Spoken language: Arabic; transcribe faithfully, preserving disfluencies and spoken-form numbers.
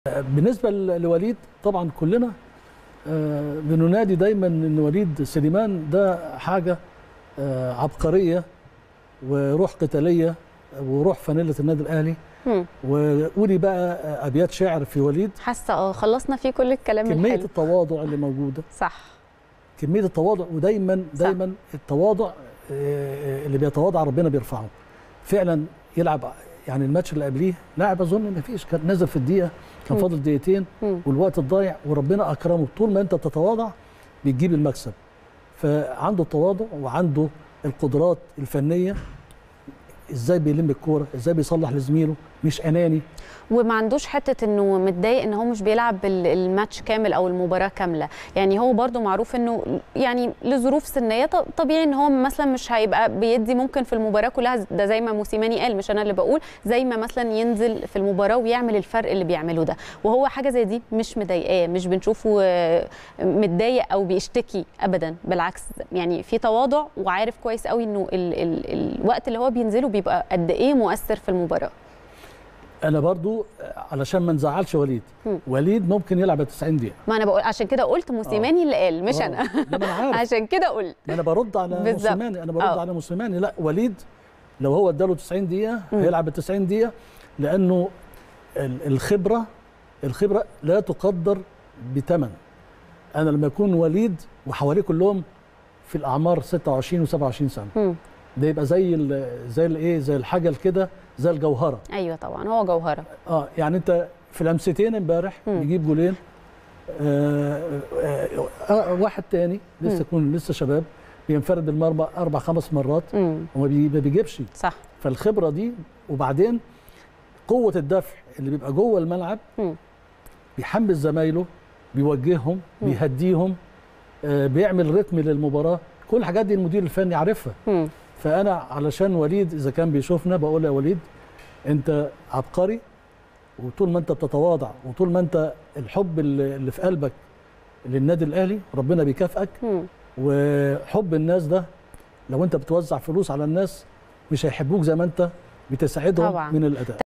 بالنسبه لوليد طبعا كلنا بننادي دايما ان وليد سليمان ده حاجه عبقريه وروح قتاليه وروح فانيله النادي الاهلي. وقولي بقى ابيات شعر في وليد. حاسه اه خلصنا فيه كل الكلام كميه الحلو. التواضع اللي موجوده. صح. كميه التواضع ودايما دايما صح. التواضع اللي بيتواضع ربنا بيرفعه. فعلا يلعب يعني الماتش اللي قبليه لاعب اظن ما فيش كان نزل في الدقيقه كان فاضل دقيقتين والوقت الضايع وربنا اكرمه. طول ما انت بتتواضع بتجيب المكسب. فعنده التواضع وعنده القدرات الفنيه، ازاي بيلم الكوره، ازاي بيصلح لزميله، مش اناني. وما عندوش حته انه متضايق ان هو مش بيلعب الماتش كامل او المباراه كامله. يعني هو برده معروف انه يعني لظروف سنيه طبيعي ان هو مثلا مش هيبقى بيدي ممكن في المباراه كلها، ده زي ما موسيماني قال مش انا اللي بقول، زي ما مثلا ينزل في المباراه ويعمل الفرق اللي بيعمله ده. وهو حاجه زي دي مش مضايقاه، مش بنشوفه متضايق او بيشتكي ابدا، بالعكس يعني في تواضع وعارف كويس قوي انه ال ال الوقت اللي هو بينزله بيبقى قد ايه مؤثر في المباراه. انا برضو علشان ما نزعلش وليد م. وليد ممكن يلعب تسعين دقيقه. ما انا بقول عشان كده قلت موسيماني اللي قال مش أوه. انا انا عارف. عشان كده قلت ما انا برد على موسيماني انا برد أوه. على موسيماني. لا وليد لو هو اداله تسعين دقيقه م. هيلعب تسعين دقيقه، لانه الخبره الخبره لا تقدر بثمن. انا لما يكون وليد وحواليه كلهم في الاعمار ستة وعشرين وسبعة وعشرين سنه م. ده يبقى زي زي الايه زي الحجل كده، زي الجوهره. ايوه طبعا هو جوهره. اه يعني انت في لمستين امبارح يجيب جولين. آه آه آه واحد تاني لسه يكون لسه شباب بينفرد بالمرمى اربع خمس مرات وما بيجيبش. صح. فالخبره دي وبعدين قوه الدفع اللي بيبقى جوه الملعب م. بيحمس زمايله، بيوجههم، م. بيهديهم، آه بيعمل رتم للمباراه. كل الحاجات دي المدير الفني عارفها. م. فانا علشان وليد اذا كان بيشوفنا بقول يا وليد انت عبقري، وطول ما انت بتتواضع وطول ما انت الحب اللي في قلبك للنادي الاهلي ربنا بيكافئك. وحب الناس ده لو انت بتوزع فلوس على الناس مش هيحبوك زي ما انت بتساعدهم طبعا. من الاداء.